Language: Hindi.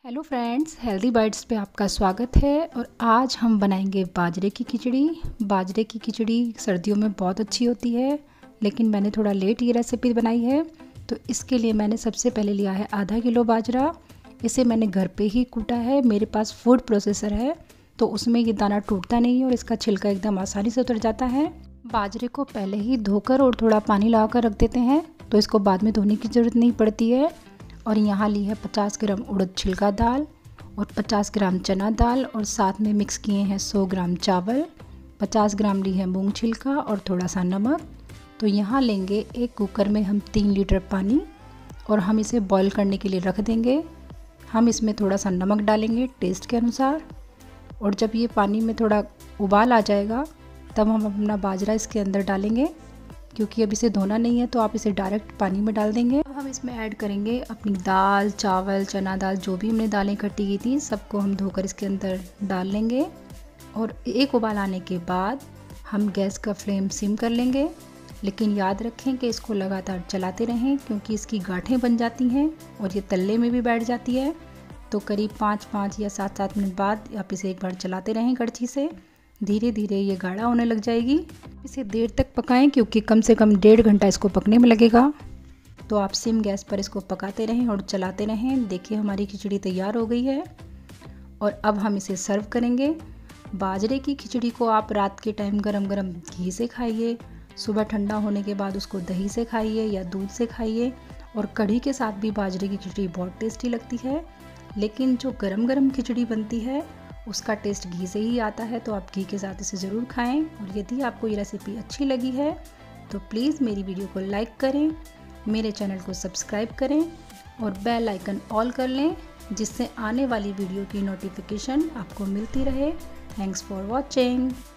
हेलो फ्रेंड्स, हेल्दी बाइट्स पे आपका स्वागत है। और आज हम बनाएंगे बाजरे की खिचड़ी। बाजरे की खिचड़ी सर्दियों में बहुत अच्छी होती है, लेकिन मैंने थोड़ा लेट ये रेसिपी बनाई है। तो इसके लिए मैंने सबसे पहले लिया है आधा किलो बाजरा। इसे मैंने घर पे ही कूटा है। मेरे पास फूड प्रोसेसर है, तो उसमें ये दाना टूटता नहीं है और इसका छिलका एकदम आसानी से उतर जाता है। बाजरे को पहले ही धोकर और थोड़ा पानी लगाकर रख देते हैं, तो इसको बाद में धोने की ज़रूरत नहीं पड़ती है। और यहाँ ली है 50 ग्राम उड़द छिलका दाल और 50 ग्राम चना दाल, और साथ में मिक्स किए हैं 100 ग्राम चावल। 50 ग्राम ली है मूंग छिलका और थोड़ा सा नमक। तो यहाँ लेंगे एक कुकर में हम 3 लीटर पानी और हम इसे बॉईल करने के लिए रख देंगे। हम इसमें थोड़ा सा नमक डालेंगे टेस्ट के अनुसार, और जब ये पानी में थोड़ा उबाल आ जाएगा तब हम अपना बाजरा इसके अंदर डालेंगे। क्योंकि अब इसे धोना नहीं है तो आप इसे डायरेक्ट पानी में डाल देंगे। अब हम इसमें ऐड करेंगे अपनी दाल, चावल, चना दाल, जो भी हमने दालें इकट्ठी की थी सबको हम धोकर इसके अंदर डाल लेंगे। और एक उबाल आने के बाद हम गैस का फ्लेम सिम कर लेंगे, लेकिन याद रखें कि इसको लगातार चलाते रहें, क्योंकि इसकी गांठें बन जाती हैं और ये तल्ले में भी बैठ जाती है। तो करीब 5-5 या 7-7 मिनट बाद आप इसे एक बार चलाते रहें कड़छी से। धीरे धीरे ये गाढ़ा होने लग जाएगी। इसे देर तक पकाएं, क्योंकि कम से कम 1.5 घंटा इसको पकने में लगेगा। तो आप सिम गैस पर इसको पकाते रहें और चलाते रहें। देखिए हमारी खिचड़ी तैयार हो गई है और अब हम इसे सर्व करेंगे। बाजरे की खिचड़ी को आप रात के टाइम गरम गरम घी से खाइए, सुबह ठंडा होने के बाद उसको दही से खाइए या दूध से खाइए। और कढ़ी के साथ भी बाजरे की खिचड़ी बहुत टेस्टी लगती है, लेकिन जो गरम गरम खिचड़ी बनती है उसका टेस्ट घी से ही आता है। तो आप घी के साथ इसे ज़रूर खाएं। और यदि आपको ये रेसिपी अच्छी लगी है तो प्लीज़ मेरी वीडियो को लाइक करें, मेरे चैनल को सब्सक्राइब करें और बेल आइकन ऑल कर लें, जिससे आने वाली वीडियो की नोटिफिकेशन आपको मिलती रहे। Thanks for watching.